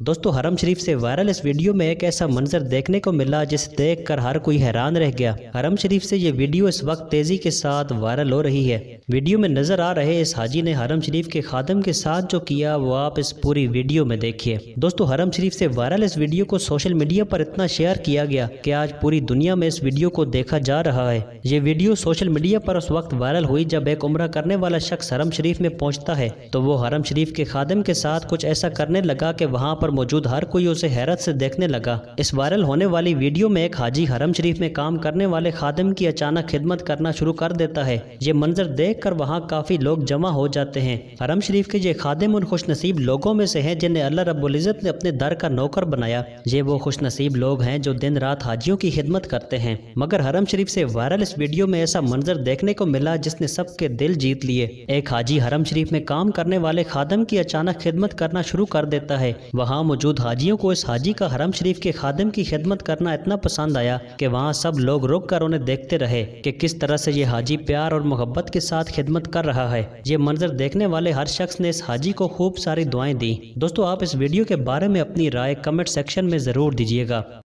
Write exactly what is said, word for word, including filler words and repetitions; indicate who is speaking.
Speaker 1: दोस्तों हरम शरीफ से वायरल इस वीडियो में एक ऐसा मंजर देखने को मिला जिसे देखकर हर कोई हैरान रह गया। हरम शरीफ से ये वीडियो इस वक्त तेजी के साथ वायरल हो रही है। वीडियो में नजर आ रहे इस हाजी ने हरम शरीफ के खादिम के साथ जो किया वो आप इस पूरी वीडियो में देखिए। दोस्तों हरम शरीफ से वायरल इस वीडियो को सोशल मीडिया पर इतना शेयर किया गया कि आज पूरी दुनिया में इस वीडियो को देखा जा रहा है। ये वीडियो सोशल मीडिया पर उस वक्त वायरल हुई जब एक उम्रा करने वाला शख्स हरम शरीफ में पहुंचता है तो वो हरम शरीफ के खादिम के साथ कुछ ऐसा करने लगा कि वहां पर मौजूद हर कोई उसे हैरत से देखने लगा। इस वायरल होने वाली वीडियो में एक हाजी हरम शरीफ में काम करने वाले खादिम की अचानक खिदमत करना शुरू कर देता है। ये मंजर देखकर वहां काफी लोग जमा हो जाते हैं। हरम शरीफ के ये खादिम उन खुशनसीब लोगों में से हैं जिन्हें अल्लाह रब्बुल इज़्ज़त ने अपने दर का नौकर बनाया। ये वो खुशनसीब लोग हैं जो दिन रात हाजियों की खिदमत करते हैं। मगर हरम शरीफ से वायरल इस वीडियो में ऐसा मंजर देखने को मिला जिसने सबके दिल जीत लिए। एक हाजी हरम शरीफ में काम करने वाले खादिम की अचानक खिदमत करना शुरू कर देता है। वहां मौजूद हाजियों को इस हाजी का हरम शरीफ के खादिम की खिदमत करना इतना पसंद आया कि वहां सब लोग रुक कर उन्हें देखते रहे कि किस तरह से ये हाजी प्यार और मोहब्बत के साथ खिदमत कर रहा है। ये मंजर देखने वाले हर शख्स ने इस हाजी को खूब सारी दुआएं दी। दोस्तों आप इस वीडियो के बारे में अपनी राय कमेंट सेक्शन में जरूर दीजिएगा।